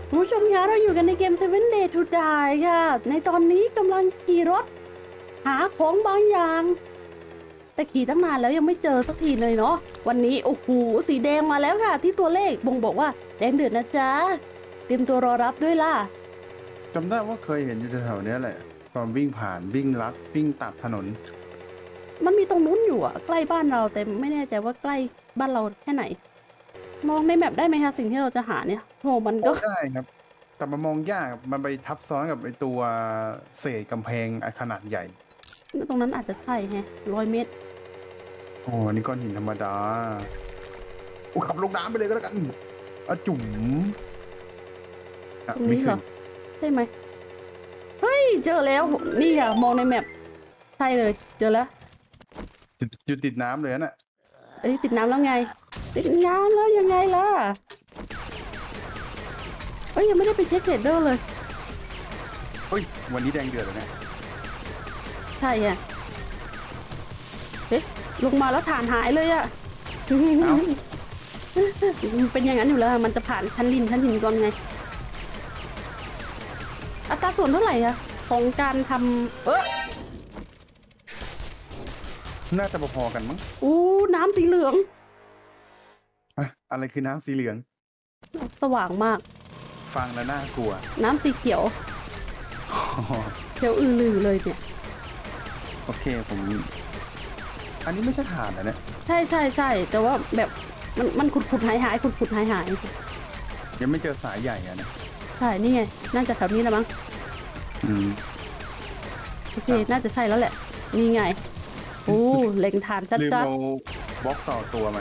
คุณผู้ชมคะเราอยู่กันในเกม Seven Day to Die ค่ะในตอนนี้กำลังขี่รถหาของบางอย่างแต่ขี่ตั้งนานแล้วยังไม่เจอสักทีเลยเนาะวันนี้โอ้โหสีแดงมาแล้วค่ะที่ตัวเลขบ่งบอกว่าแดงเดือดนะจ๊ะเตรียมตัวรอรับด้วยล่ะจำได้ว่าเคยเห็นอยู่แถวๆนี้แหละตอนวิ่งผ่านวิ่งลัดวิ่งตัดถนนมันมีตรงนู้นอยู่อะใกล้บ้านเราแต่ไม่แน่ใจว่าใกล้บ้านเราแค่ไหนมองในแมปได้ไหมคะสิ่งที่เราจะหาเนี่ยโหมันก็ได้ครับแต่มันมองยากมันไปทับซ้อนกับไอตัวเศษกำแพงขนาดใหญ่ตรงนั้นอาจจะใช่แฮะ100 เมตรโอ้นี่ก้อนหินธรรมดาขับลงน้ำไปเลยก็แล้วกันจุ๋มตรงนี้เหรอใช่ไหมเฮ้ยเจอแล้วนี่ค่ะมองในแมปใช่เลยเจอแล้วอยู่ติดน้ำเลยน่ะเอ้ยติดน้ำแล้วไงติดน้ำแล้วยังไงล่ะเฮ้ยยังไม่ได้ไปเช็คเทรดเดอร์เลยเฮ้ยวันนี้แดงเดือดเลยเนี่ยใช่อ่ะเอ๊ะลงมาแล้วฐานหายเลยอ่ะเป็นอย่างนั้นอยู่แล้วมันจะผ่านชั้นดินก่อนไงอัตราส่วนเท่าไหร่อะของการทำน่าจะพอๆกันมั้งอู้น้ำสีเหลืองอะไรคือน้ำสีเหลืองสว่างมากฟังแล้วน่ากลัวน้ำสีเขียวเขียวอือลือเลยเนี่ยโอเคผมอันนี้ไม่ใช่ถ่านนะเนี่ยใช่แต่ว่าแบบมันขุดหายขุดหายยังไม่เจอสายใหญ่อะนะใช่นี่ไงน่าจะแถวนี้แล้วมั้งโอเคน่าจะใช่แล้วแหละนี่ไงโอ้เล็งฐานชัดๆลืมเอาบล็อกต่อตัวมา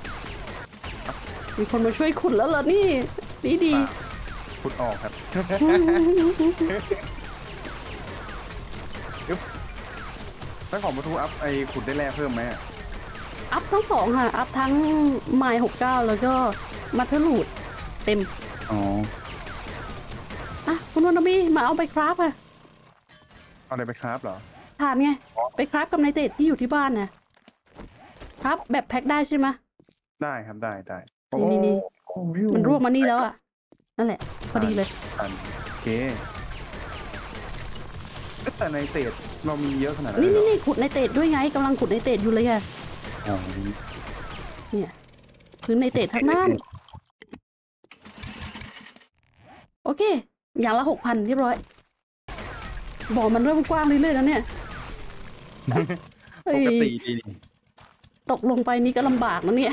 มีคนมาช่วยขุดแล้วเหรอนี่ดีขุดออกครับแล้วของประตูอัพขุดได้แร่เพิ่มไหมอัพทั้งสองค่ะอัพทั้งไมล์69แล้วก็มัทเทอร์ลูดเต็มคุณวันมีมาเอาไปคราฟค่ะเอาอะไรไปคราฟเหรอทานไงไปคราฟกับไนเตรตที่อยู่ที่บ้านนะครับแบบแพ็คได้ใช่ไหมได้ครับได้นี่มันร่วงมานี่แล้วอ่ะนั่นแหละพอดีเลยโอเคแต่ไนเตรตเรามีเยอะขนาดนั้นนี่ขุดไนเตรตด้วยไงกำลังขุดไนเตรตอยู่เลยอ่ะเนี่ยพื้นไนเตรตทั้งนั้นโอเคอย่างละ 6,000 เรียบร้อยบ่อมันเริ่มกว้างเรื่อยๆแล้วเนี่ยปกติดีตกลงไปนี่ก็ลำบากนะเนี่ย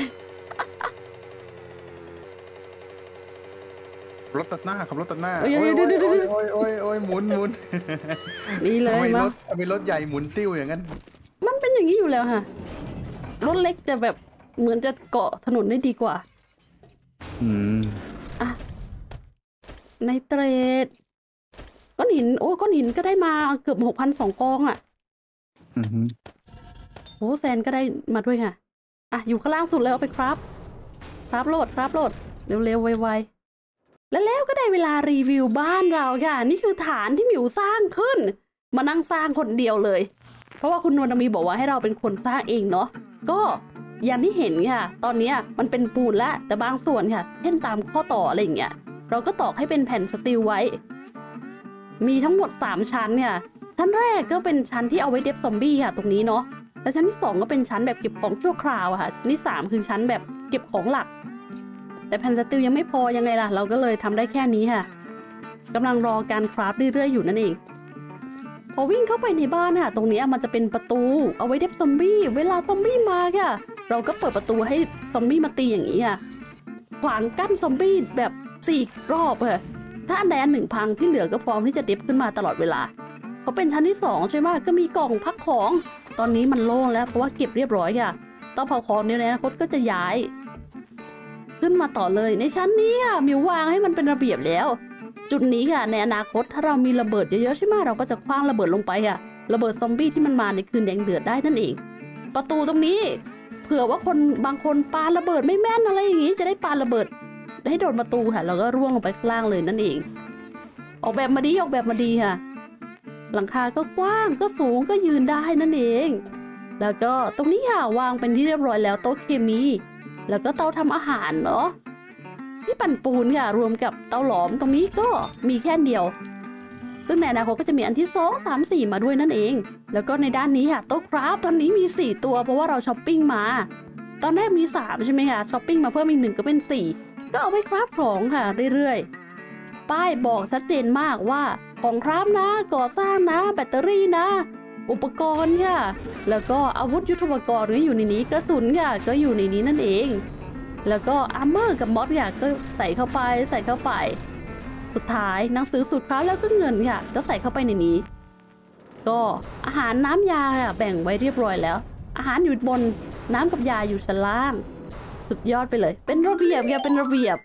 รถตัดหน้าขับรถตัดหน้าโอ้ยหมุนนี่เลยมั้งมีรถใหญ่หมุนติ้วอย่างนั้นมันเป็นอย่างนี้อยู่แล้วค่ะรถเล็กจะแบบเหมือนจะเกาะถนนได้ดีกว่าไนเตรตก้อนหินก้อนหินก็ได้มาเกือบ 6,200 กองอ่ะแซนก็ได้มาด้วยค่ะอยู่ข้างล่างสุดแล้วเอาไปครับโหลดเร็วไวๆแล้วก็ได้เวลารีวิวบ้านเราค่ะนี่คือฐานที่หมิวสร้างขึ้นมานั่งสร้างคนเดียวเลยเพราะว่าคุณนวลมีบอกว่าให้เราเป็นคนสร้างเองเนาะก็อย่างที่เห็นค่ะตอนนี้มันเป็นปูนแล้วแต่บางส่วนค่ะเช่นตามข้อต่ออะไรอย่างเงี้ยเราก็ตอกให้เป็นแผ่นสตีลไว้มีทั้งหมด3ชั้นค่ะชั้นแรกก็เป็นชั้นที่เอาไว้เดฟซอมบี้ค่ะตรงนี้เนาะและชั้นที่2ก็เป็นชั้นแบบเก็บของชั่วคราวค่ะชั้นที่3คือชั้นแบบเก็บของหลักแต่แผ่นสตีลยังไม่พอยังไงล่ะเราก็เลยทำได้แค่นี้ค่ะกำลังรอการคราฟเรื่อยๆอยู่นั่นเองพอวิ่งเข้าไปในบ้านค่ะตรงนี้มันจะเป็นประตูเอาไว้เดฟซอมบี้เวลาซอมบี้มาค่ะเราก็เปิดประตูให้ซอมบี้มาตีอย่างนี้ค่ะขวางกั้นซอมบี้แบบ4 รอบค่ะถ้าอันใดอันหนึ่งพังที่เหลือก็พร้อมที่จะเดฟขึ้นมาตลอดเวลาเพราะเป็นชั้นที่2ใช่ไหมก็มีกล่องพักของตอนนี้มันโล่งแล้วเพราะว่าเก็บเรียบร้อยค่ะต้องเผาของในอนาคตก็จะย้ายขึ้นมาต่อเลยในชั้นนี้ค่ะมิววางให้มันเป็นระเบียบแล้วจุดนี้ค่ะในอนาคตถ้าเรามีระเบิดเยอะๆใช่ไหมเราก็จะคว้างระเบิดลงไปค่ะระเบิดซอมบี้ที่มันมาในคืนแดงเดือดได้นั่นเองประตูตรงนี้เผื่อว่าคนบางคนปาระเบิดไม่แม่นอะไรอย่างนี้จะได้ปาระเบิดให้โดนประตูค่ะแล้วก็ร่วงลงไปข้างล่างเลยนั่นเองออกแบบมาดีค่ะหลังคาก็กว้างก็สูงก็ยืนได้นั่นเองแล้วก็ตรงนี้ค่ะวางเป็นที่เรียบร้อยแล้วโต๊ะเคมีแล้วก็เตาทำอาหารเนาะที่ปั่นปูนค่ะรวมกับเตาหลอมตรงนี้ก็มีแค่เดียวซึ่งในอนาคตก็จะมีอันที่2 3 4มาด้วยนั่นเองแล้วก็ในด้านนี้ค่ะโต๊ะคราฟตอนนี้มี4ตัวเพราะว่าเราช้อปปิ้งมาตอนแรกมี3ใช่ไหมคะช้อปปิ้งมาเพิ่มอีก1ก็เป็น4ก็เอาไว้คราฟของค่ะเรื่อยๆป้ายบอกชัดเจนมากว่าของคราฟนะก่อสร้างนะแบตเตอรี่นะอุปกรณ์ค่ะแล้วก็อาวุธยุทโธปกรณ์ก็อยู่ในนี้กระสุนค่ะก็อยู่ในนี้นั่นเองแล้วก็อาร์เมอร์กับมอสค่ะก็ใส่เข้าไปสุดท้ายหนังสือสูตรคราฟแล้วก็เงินค่ะก็ใส่เข้าไปในนี้ก็อาหารน้ำยาค่ะแบ่งไว้เรียบร้อยแล้วอาหารอยู่บนน้ำกับยาอยู่ชั้นล่างสุดยอดไปเลยเป็นระเบียบค่ะเป็นระเบียบ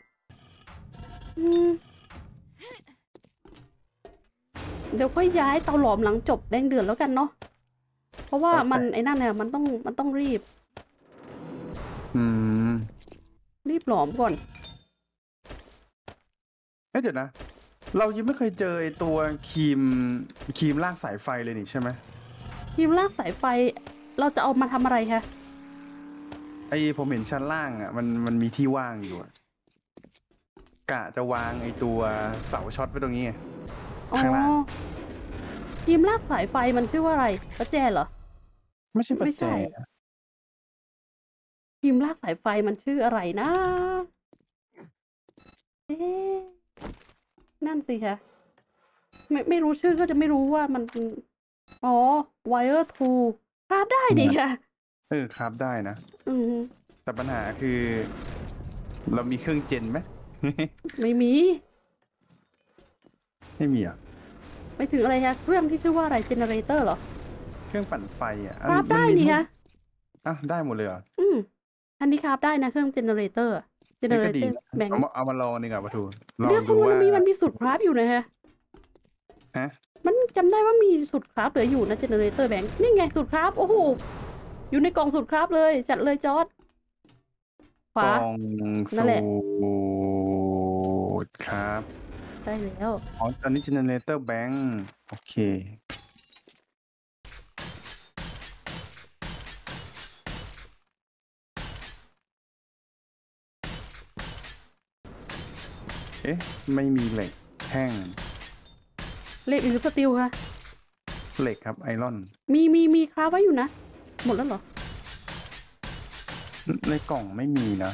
เดี๋ยวค่อยย้ายเตาหลอมหลังจบแดงเดือดแล้วกันเนาะเพราะว่ามันไอ้นั่นเนี่ยมันต้องรีบหลอมก่อนเดี๋ยวนะเรายังไม่เคยเจอไอ้ตัวครีมลากสายไฟเลยนี่ใช่ไหมครีมลากสายไฟเราจะเอามาทำอะไรคะผมเห็นชั้นล่างอ่ะมันมีที่ว่างอยู่กะจะวางไอ้ตัวเสาช็อตไว้ตรงนี้ข้างล่างครีมลากสายไฟมันชื่อว่าอะไรประแจเหรอไม่ใช่ประแจครีมลากสายไฟมันชื่ออะไรนะนั่นสิคะไม่รู้ชื่อก็จะไม่รู้ว่ามันwire to คราฟได้ดิค่ะคราฟได้นะแต่ปัญหาคือเรามีเครื่องเจนไหมไม่มีอ่ะไม่ถึงอะไรคะเครื่องที่ชื่อว่าอะไรเจเนเรเตอร์เหรอเครื่องปั่นไฟอ่ะคราฟได้นี่คะได้หมดเลยเหรออันนี้คราฟได้นะเครื่องเจเนเรเตอร์แบ่งเอามาลองนี่กับประตูลองดูว่ามันมีสูตรคราฟอยู่นะฮะมันจำได้ว่ามีสูตรคราฟเหลืออยู่นะเจเนเรเตอร์แบงค์นี่ไงสูตรคราฟโอ้โหอยู่ในกล่องสูตรคราฟเลยจัดเลยจอร์จขวานั่นแหละครับได้แล้วตอนนี้เจเนเรเตอร์แบงค์โอเคไม่มีเหล็กแท่งเหล็กหรือสตีลคะเหล็กครับไอรอนมีคราฟไว้อยู่นะหมดแล้วเหรอในกล่องไม่มีนะ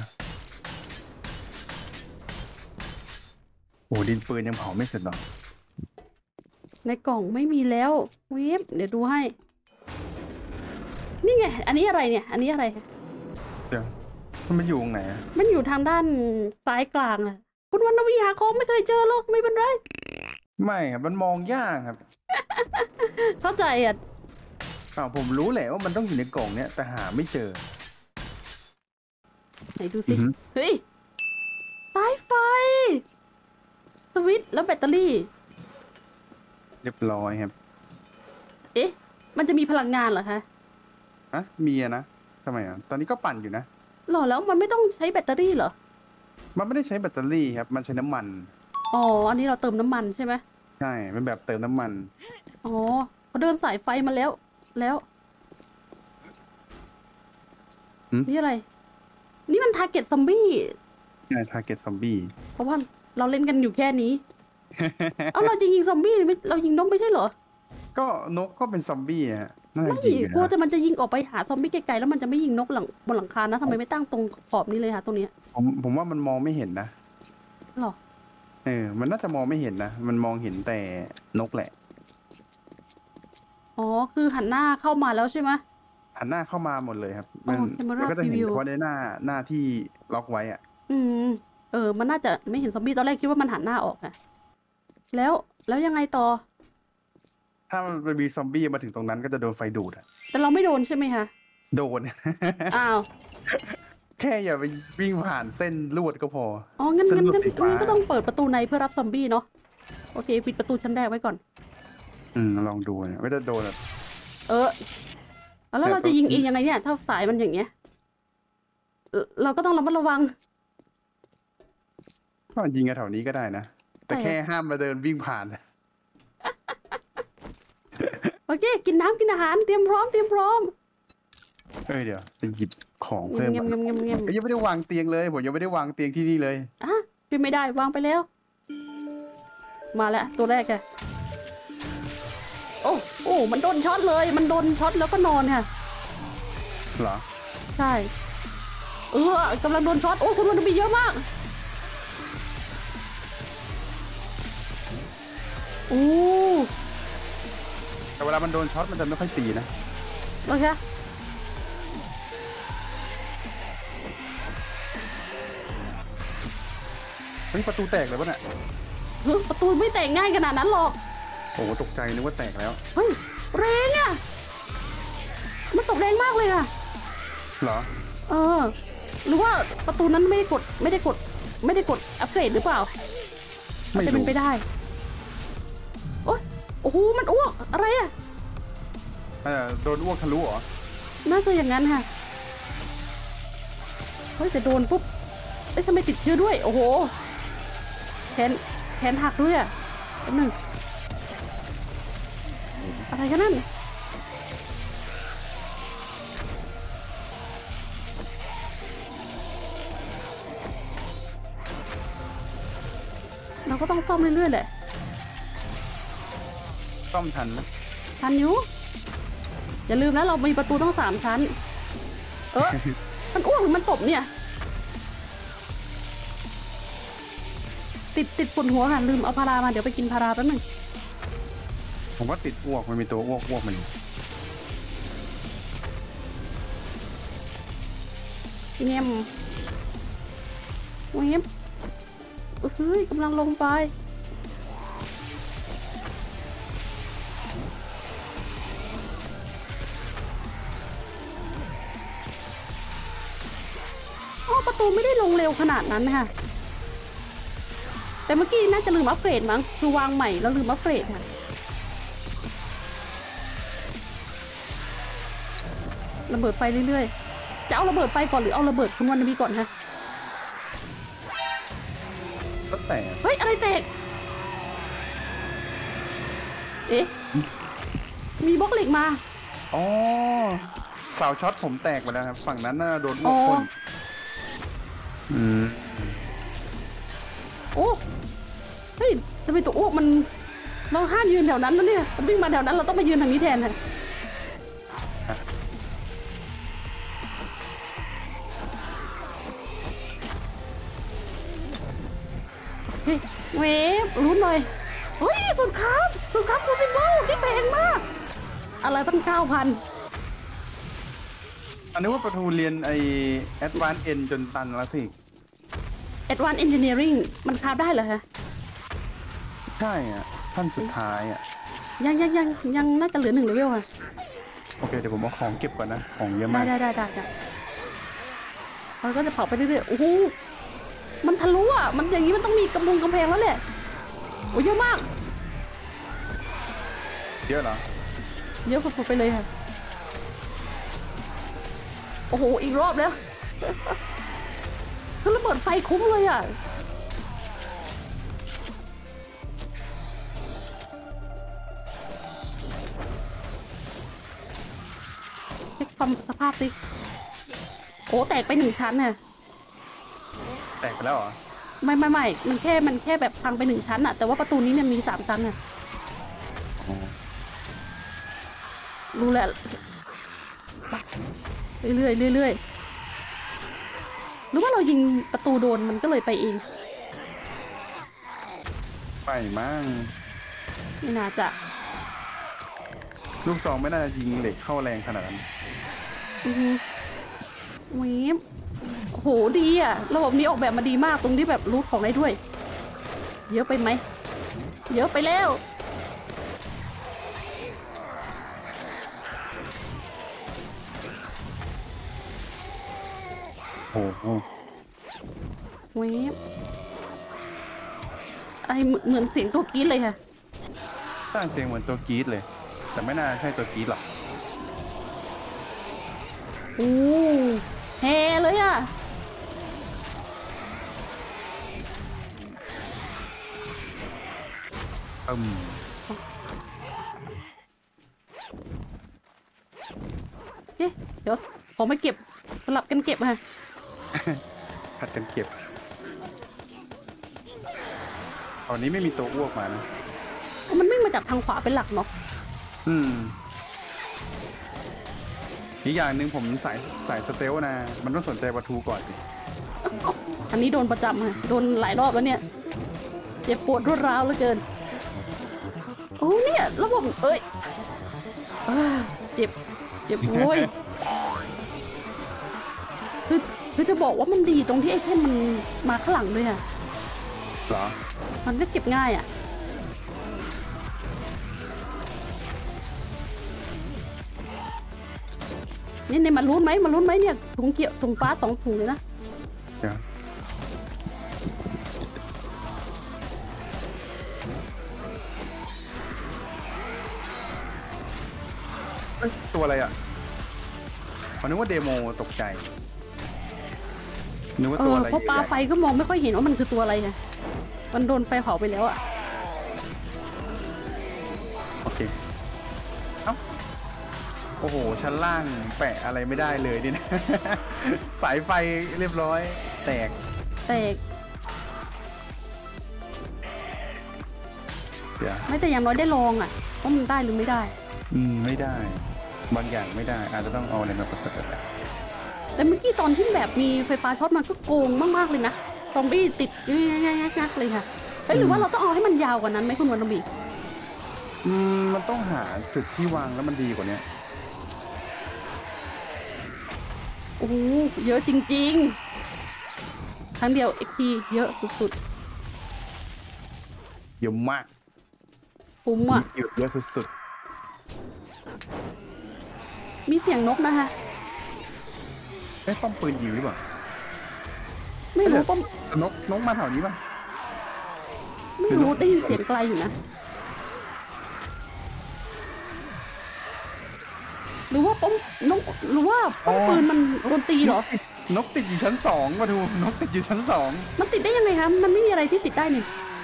โอ้ดินปืนยังเผาไม่เสร็จหรอในกล่องไม่มีแล้วเดี๋ยวดูให้นี่ไงอันนี้อะไรเนี่ยอันนี้อะไรเดี๋ยวมันอยู่ตรงไหนมันอยู่ทางด้านซ้ายกลางอะคุณวรรณวีหาของไม่เคยเจอหรอกไม่เป็นไรไม่ครับมันมองยากครับเข้าใจอ่ะผมรู้แหละว่ามันต้องอยู่ในกล่องเนี้ยแต่หาไม่เจอไหนดูสิเฮ้ยสายไฟสวิตช์แล้วแบตเตอรี่เรียบร้อยครับมันจะมีพลังงานเหรอคะมีนะทำไมตอนนี้ก็ปั่นอยู่นะหรอแล้วมันไม่ต้องใช้แบตเตอรี่เหรอมันไม่ได้ใช้แบตเตอรี่ครับมันใช้น้ำมันอันนี้เราเติมน้ำมันใช่ไหมใช่เป็นแบบเติมน้ำมันเขาเดินสายไฟมาแล้วนี่อะไรนี่มันทาร์เก็ตซอมบี้ใช่ทาร์เก็ตซอมบี้เพราะว่าเราเล่นกันอยู่แค่นี้ เราจะยิงซอมบี้เรายิงนกไม่ใช่เหรอก็นกก็เป็นซอมบี้ไม่กลัวแต่มันจะยิงออกไปหาซอมบี้ไกลๆแล้วมันจะไม่ยิงนกบนหลังคานะทำไมไม่ตั้งตรงขอบนี้เลยคะตรงนี้ผมว่ามันมองไม่เห็นนะหรอมันน่าจะมองไม่เห็นนะมันมองเห็นแต่นกแหละคือหันหน้าเข้ามาแล้วใช่ไหมหันหน้าเข้ามาหมดเลยครับมันก็จะเห็นเฉพาะในหน้าที่ล็อกไว้มันน่าจะไม่เห็นซอมบี้ตอนแรกคิดว่ามันหันหน้าออกอะแล้วยังไงต่อถ้ามันไปมีซอมบี้มาถึงตรงนั้นก็จะโดนไฟดูดแต่เราไม่โดนใช่ไหมคะโดนแค่อย่าไปวิ่งผ่านเส้นลวดก็พองั้นก็ต้องเปิดประตูในเพื่อรับซอมบี้เนาะโอเคปิดประตูชั้นแรกไว้ก่อนลองดูเนี่ยไม่จะโดนแล้วเราจะยิงเองยังไงเนี่ยถ้าสายมันอย่างเงี้ยเราก็ต้องระมัดระวังก็ยิงกันแถวนี้ก็ได้นะแต่แค่ห้ามมาเดินวิ่งผ่านโอเคกินน้ำกินอาหารเตรียมพร้อมเดี๋ยวไปหยิบของเพิ่มยังไม่ได้วางเตียงเลยผมยังไม่ได้วางเตียงที่นี่เลยช่วยไม่ได้วางไปแล้ว มาแล้วตัวแรกอะโอ้ มันโดนช็อตเลย มันโดนช็อตแล้วก็นอนค่ะเหรอใช่กำลังโดนช็อต โอ้คุณวันมีเยอะมากโอ้แต่เวลามันโดนช็อตมันจะไม่ค่อยตีนะโอเคเฮ้ยประตูแตกเลยปะเนี่ยประตูไม่แตกง่ายขนาดนั้นหรอกโอ้โหตกใจนึกว่าแตกแล้วเฮ้ยแรงอะมันตกแรงมากเลยอะเหรอหรือว่าประตูนั้นไม่ได้กดอัปเกรดหรือเปล่าไม่จะรู้เป็นไปได้โอ้โหมันอ้วกอะไรอะโดนอ้วกทะลุเหรอน่าจะอย่างนั้นค่ะเฮ้ยแต่โดนปุ๊บทำไมติดเชื้อด้วยโอ้โหแขนหักด้วยอะแป๊บนึงอะไรกันนั่นเราก็ต้องซ่อมเรื่อยๆแหละซ่อมทันนะทันอยู่อย่าลืมนะเรามีประตูต้อง3 ชั้นมันอ้วกหรือมันตบเนี่ยติดปวดหัวค่ะลืมเอาพารามาเดี๋ยวไปกินพาราแป๊บนึงผมว่าติดอ้วกมันมีตัวอ้วกมันอยู่เงียบเงียบเฮ้ยกำลังลงไปประตูไม่ได้ลงเร็วขนาดนั้นค่ะแต่เมื่อกี้น่าจะลืมอัปเกรดมั้งคือวางใหม่แล้วลืมอัปเกรดค่ะระเบิดไฟเรื่อยๆจะเอาระเบิดไฟก่อนหรือเอาระเบิดคุณวันนบีก่อนฮะก็แตกเฮ้ยอะไรแตกเอ๊ะมีบล็อกเหล็กมาอ๋อเสาช็อตผมแตกไปแล้วครับฝั่งนั้นน่าโดนอ้วกพ่นโอ้เฮ้ยทำไมตัวอ้วกมันเราห้ามยืนแถวนั้นแล้วเนี่ยวิ่งมาแถวนั้นเราต้องมายืนทางนี้แทนค่ะเฮ้ยเวฟรุ้นหน่อยเฮ้ยสุดครับคูซิโบที่แพงมากอะไรตั้ง 9,000 อันนี้ว่าประตูเรียนไอ Advanced N จนตันแล้วสิ Advanced Engineering มันคราฟได้เหรอฮะใช่อ่ะท่านสุดท้ายอ่ะยังน่าจะเหลือ1 เลเวลค่ะโอเคเดี๋ยวผมเอาของเก็บก่อนนะ ของเยอะมากได้เราก็จะเผาไปเรื่อยๆโอ้โหมันทะลุอ่ะมันอย่างนี้มันต้องมีกำแพงแล้วแหละโอ้เยอะมากเยอะเหรอเยอะสุดๆไปเลยค่ะโอ้โหอีกรอบแล้วคือระเบิดไฟคุ้มเลยอ่ะเช็คความสภาพสิโอ้แตกไป1 ชั้นน่ะแตกไปแล้วเหรอไม่มันแค่แบบพังไป1 ชั้นอะแต่ว่าประตูนี้เนี่ยมี3 ชั้นอะรู้แล้วเรื่อยหรือว่าเรายิงประตูโดนมันก็เลยไปเองไม่มั้งไม่น่าจะลูกซองไม่น่าจะยิงเหล็กเข้าแรงขนาดนั้นวีบโอ้โหดีอะระบบนี้ออกแบบมาดีมากตรงที่แบบรูทของได้ด้วยเยอะไปไหมเยอะไปแล้วโอ้โหเวฟไอเหมือนเสียงตัวกรี๊ดเลยค่ะสร้างเสียงเหมือนตัวกรีดเลย แต่ไม่น่าใช่ตัวกรีดหรอกโอ้แฮเลยอ่ะเดี๋ยวผมไปเก็บสลับกันเก็บค่ะผัดกันเก็บตอนนี้ไม่มีตัวอ้วกมานะมันวิ่งมาจากทางขวาเป็นหลักเนาะอืมอีกอย่างหนึ่งผมสายสเตลนะมันต้องสนใจประตูก่อนดิอันนี้โดนประจำค่ะโดนหลายรอบแล้วเนี่ยเจ็บปวดรวดร้าวเหลือเกินโอ้เนี่ยระบบเอ้ยเจ็บโว้ยคือจะบอกว่ามันดีตรงที่ไอเทมมันมาข้างหลังด้วยอะเหรอมันก็เก็บง่ายอะนี่มาลุ้นไหมเนี่ยถุงฟ้า2 ถุงเลยนะเดี๋ยวเอ้ยตัวอะไรอ่ะผมนึกว่าเดโมตกใจนึกว่าตัวอะไรเพราะปลาไฟก็มองไม่ค่อยเห็นว่ามันคือตัวอะไรไงมันโดนไฟเผาไปแล้วอะโอเคเอ้าโอ้โหชั้นล่างแปะอะไรไม่ได้เลยดินะ สายไฟเรียบร้อย แตกแต่เดี๋ยวไม่แต่อย่างน้อยได้ลองอะว่ามันได้หรือไม่ได้ไม่ได้ บางอย่างไม่ได้ อาจจะต้องเอาอะไรมาประกอบกันแต่เมื่อกี้ตอนที่แบบมีไฟฟ้าช็อตมันก็โกงมากๆเลยนะซอมบี้ติดงักเลยค่ะเฮ้ยหรือว่าเราต้องเอาให้มันยาวกว่านั้นไหมคุณวันนบีมันต้องหาจุดที่วางแล้วมันดีกว่านี้โอ้โหเยอะจริงๆครั้งเดียว XP เยอะสุดเยอะมากๆคุ้มอ่ะเยอะสุดมีเสียงนกนะคะๆเอ้ป้อมปืนยิงหรือเปล่าไม่รู้ก็นกมาแถวนี้ป่ะไม่รู้ได้ยินเสียงไกลอยู่นะหรือว่าป้อมนกหรือว่าป้อมปืนมันโดนตีเหรอนกติดอยู่ชั้น2มาดูนกติดอยู่ชั้น2 มันติดได้ยังไงคะมันไม่มีอะไรที่ติดได้นี่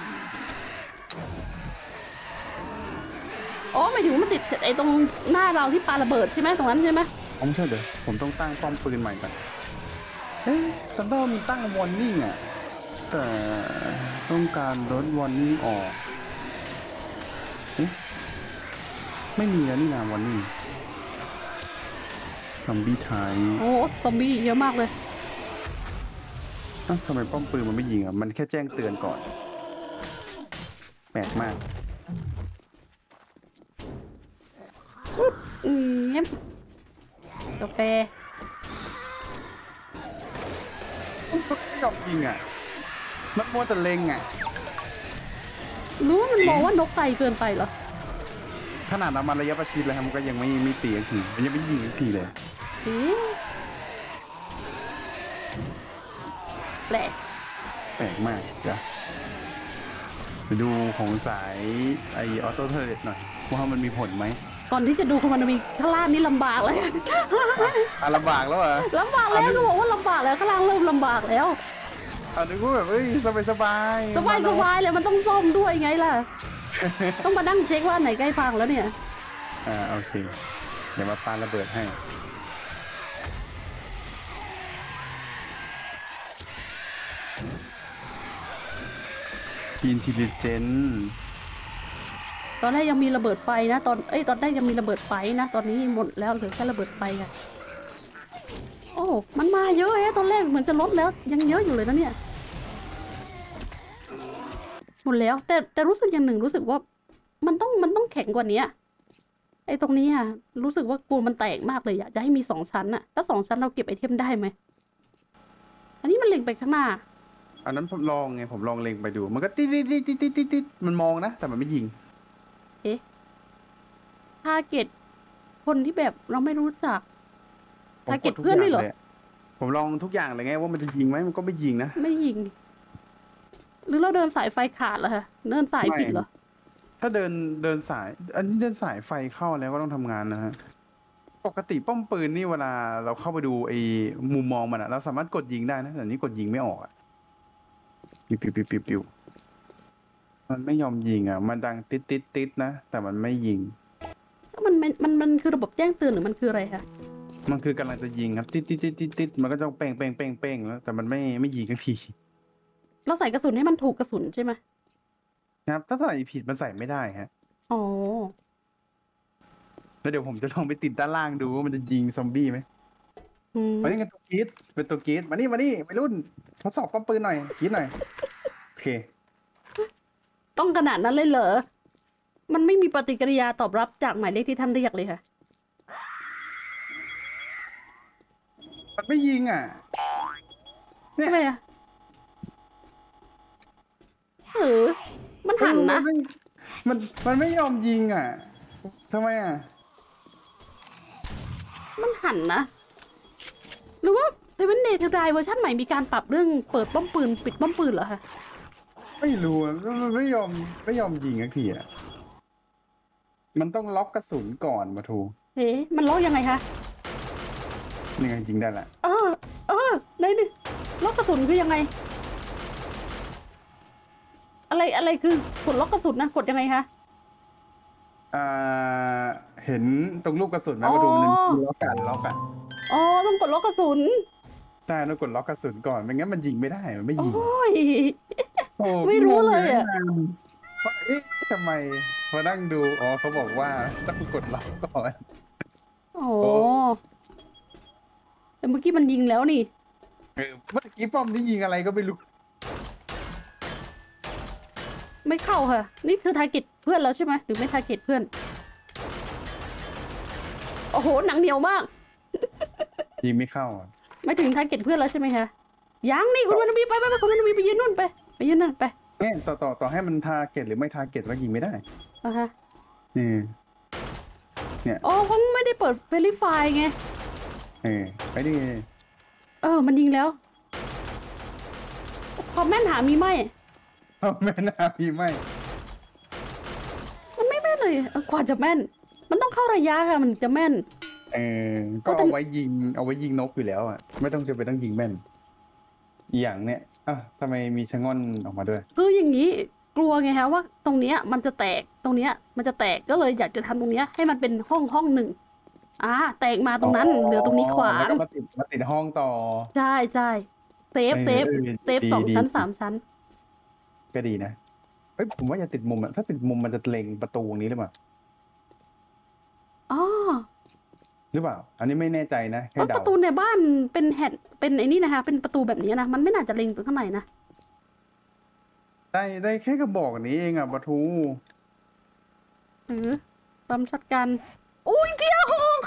อ๋อหมายถึงว่ามันติดไอ้ตรงหน้าเราที่ปาระเบิดใช่ไหมตรงนั้นใช่ไหมผมเชื่อเดี๋ยวผมต้องตั้งป้อมปืนใหม่ก่อนฉันต้องมีตั้งวอร์นิ่งอ่ะแต่ต้องการลดวอร์นิ่งออกไม่มีแล้วนี่นาวอร์นิ่งซอมบี้ไทยโอ้ซอมบี้เยอะมากเลยทำไมป้อมปืนมันไม่ยิงอ่ะมันแค่แจ้งเตือนก่อนแปลกมากเงี้ยกาแฟไม่ยอมยิงอ่ะมันมัวแต่เล็งอ่ะหรือว่ามันมองว่านกไกลเกินไปเหรอขนาดเรามาระยะประชิดแล้วมันก็ยังไม่ตีกันทีมันยังไม่ยิงกันทีเลยเอ๊ะแปลกแปลกมากจ้ะไปดูของสายไอออโต้เทอร์เรตหน่อยว่ามันมีผลไหมก่อนที่จะดูคุณมันมีข้างล่างนี่ลำบากเลยลำบากแล้วเหรอลำบากแล้วก็บอกว่าลำบากแล้วข้างล่างเริ่มลำบากแล้วนึกว่าแบบสบายสบายเลยมันต้องซ่อมด้วยไงล่ะ ต้องมานั่งเช็คว่าไหนใกล้พังแล้วเนี่ยโอเคเดี๋ยวมาปาระเบิดให้อินทิลิเจนตอนแรกยังมีระเบิดไฟนะตอนแรกยังมีระเบิดไฟนะตอนนี้หมดแล้วเหลือแค่ระเบิดไฟค่ะโอ้มันมาเยอะแฮะตอนแรกเหมือนจะลดแล้วยังเยอะอยู่เลยนะเนี่ยหมดแล้วแต่รู้สึกอย่างหนึ่งรู้สึกว่ามันต้องแข็งกว่านี้ไอ้ตรงนี้อ่ะรู้สึกว่ากลัวมันแตกมากเลยอยากจะให้มี2 ชั้นอะถ้า2 ชั้นเราเก็บไอเทมได้ไหมอันนี้มันเล็งไปข้างหน้าอันนั้นผมลองไงผมลองเล็งไปดูมันก็ติดมันมองนะแต่มันไม่ยิงทาร์เก็ตคนที่แบบเราไม่รู้จักทาร์เก็ตเพื่อนด้วยเหรอผมลองทุกอย่างเลยไงว่ามันจะยิงไหมมันก็ไม่ยิงนะไม่ยิงหรือเราเดินสายไฟขาดเหรอฮะเดินสายผิดเหรอถ้าเดินสายอันนี้เดินสายไฟเข้าแล้วก็ต้องทำงานนะฮะปกติป้อมปืนนี่เวลาเราเข้าไปดูไอ้มุมมองมันอะเราสามารถกดยิงได้นะแต่นี้กดยิงไม่ออกอะปิวมันไม่ยอมยิงอะมันดังติดนะแต่มันไม่ยิงมันคือระบบแจ้งเตือนหรือมันคืออะไรคะมันคือกำลังจะยิงครับติดมันก็จะเป้งแล้วแต่มันไม่ยิงทันทีเราใส่กระสุนให้มันถูกกระสุนใช่ไหมนะครับถ้าใส่ผิดมันใส่ไม่ได้ฮะอ๋อแล้วเดี๋ยวผมจะลองไปติดด้านล่างดูว่ามันจะยิงซอมบี้ไหมอืมมานี่กันตัวกรีดเป็นตัวกรีดมานี่ไปรุ่นทดสอบป้อมปืนหน่อยกรีดหน่อยโอเคต้องขนาดนั้นเลยเหรอ มันไม่มีปฏิกิริยาตอบรับจากหมายเลขที่ท่านเรียกเลยค่ะมันไม่ยิงอ่ะ เนี่ยทำไมอะมันหันนะมันไม่ยอมยิงอ่ะทำไมอ่ะมันหันนะ หรือว่าเซเว่นเดย์ทรายเวอร์ชันใหม่มีการปรับเรื่องเปิดป้อมปืนปิดป้อมปืนเหรอคะไม่รู้อะมันไม่ยอมยิงสักทีอ่ะมันต้องล็อกกระสุนก่อนมาทูเอ๊ะมันล็อกยังไงคะนี่ไงยิงได้ละไหนดิล็อกกระสุนคือยังไง อะไรคือกดล็อกกระสุนนะกดยังไงคะอ่าเห็นตรงลูกกระสุนไหมมาดูมันมีล็อกอ่ะอ๋อต้องกดล็อกกระสุนใช่ต้องกดล็อกกระสุนก่อนไม่งั้นมันยิงไม่ได้มันไม่ยิงโอ้ยโอ้ไม่รู้เลยอะว่าเอ๊ะทำไมพอนั่งดูอ๋อเขาบอกว่าต้องกดล็อกก่อนโอ้แต่เมื่อกี้มันยิงแล้วนี่เมื่อกี้ป้อมนี่ยิงอะไรก็ไม่รู้ไม่เข้าค่ะ นี่คือทาร์เก็ตเพื่อนแล้วใช่ไหมหรือไม่ทาร์เก็ตเพื่อน โอ้โหหนังเหนียวมากยิงไม่เข้าอ่ะไม่ถึงทาร์เก็ตเพื่อนแล้วใช่ไหมคะยังนี่คุณวันนบีไปคุณวันนบีไปยืนนู่นไปยืนนั่นไปเนี่ยต่อให้มันทาร์เก็ตหรือไม่ทาร์เก็ตก็ยิงไม่ได้อ่ะฮะนี่เนี่ยอ๋อเขาไม่ได้เปิด Verify ไงไปดิมันยิงแล้วความแม่นหามีไหมเอาแม่นาพี่ไม่มันไม่แม่นเลยกว่าจะแม่น มันต้องเข้าระยะค่ะมันจะแม่นก็เอาไว้ยิงนกอยู่แล้วอ่ะไม่ต้องจะไปต้องยิงแม่นอีกอย่างเนี่ยทำไมมีชะง่อนออกมาด้วยคืออย่างนี้กลัวไงฮะว่าตรงเนี้ยมันจะแตกตรงเนี้ยมันจะแตกก็เลยอยากจะทำตรงเนี้ยให้มันเป็นห้องหนึ่งแตกมาตรงนั้นเหลือตรงนี้ขวางแล้วก็มาติดห้องต่อใช่เซฟดี 2 ชั้น 3 ชั้นก็ดีนะเฮ้ยผมว่าอย่าติดมุมอ่ะถ้าติดมุมมันจะเล็งประตูตรงนี้หรือเปล่าอ๋อหรือเปล่า อันนี้ไม่แน่ใจนะให้เพราะเดาประตูในบ้านเป็นเป็นไอ้นี่นะคะเป็นประตูแบบนี้นะมันไม่น่าจะเล็งไปข้างในนะได้แค่กระบอกนี้เองอ่ะปะทูปั๊มช็อตกันอุ้ยเที่ยวหก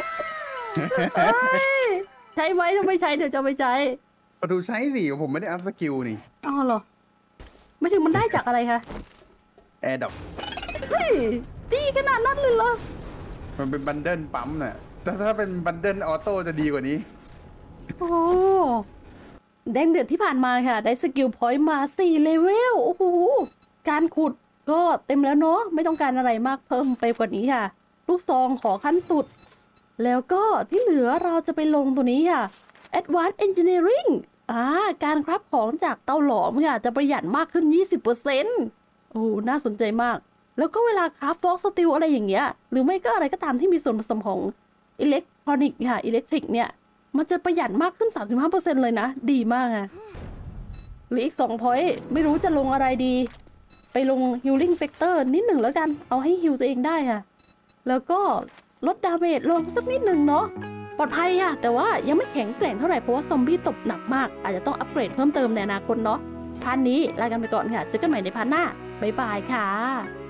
ใช่ไหมถ้าไม่ใช้เดี๋ยวจะไปใช้ปะทูใช้สิผมไม่ได้อัพสกิลนี่อ๋อเหรอไม่ถึงมันได้จากอะไรคะแอร์ดอกเฮ้ยดีขนาดนั้นเลยเหรอมันเป็นบันเดิลปั๊มน่ะแต่ถ้าเป็นบันเดิลออโต้จะดีกว่านี้โอ้แดงเดือดที่ผ่านมาค่ะ ได้สกิลพอยต์มา4เลเวลโอ้โหการขุดก็เต็มแล้วเนาะไม่ต้องการอะไรมากเพิ่มไปกว่านี้ค่ะ ลูกซองขอขั้นสุด แล้วก็ที่เหลือเราจะไปลงตัวนี้ค่ะ Advanced Engineering การคราฟของจากเตาหลอมค่ะจะประหยัดมากขึ้น 20%โอ้น่าสนใจมาก แล้วก็เวลาคราฟฟอกสตีลอะไรอย่างเงี้ยหรือไม่ก็อะไรก็ตามที่มีส่วนผสมของอิเล็กทรอนิกส์ค่ะอิเล็กทริกเนี่ยมันจะประหยัดมากขึ้น 35% เลยนะ ดีมากค่ะหรืออีก2 point ไม่รู้จะลงอะไรดี ไปลง Healing Factor นิดหนึ่งแล้วกัน เอาให้ฮิลตัวเองได้ค่ะ แล้วก็ลดดาเมจลงสักนิดหนึ่งเนาะปลอดภัยค่ะ แต่ว่ายังไม่แข็งแกร่งเท่าไหร่ เพราะว่าซอมบี้ตบหนักมาก อาจจะต้องอัปเกรดเพิ่มเติมในอนาคตเนาะพาร์ทนี้ลากันไปก่อนค่ะ เจอกันใหม่ในพาร์ทหน้า บ๊ายบายค่ะ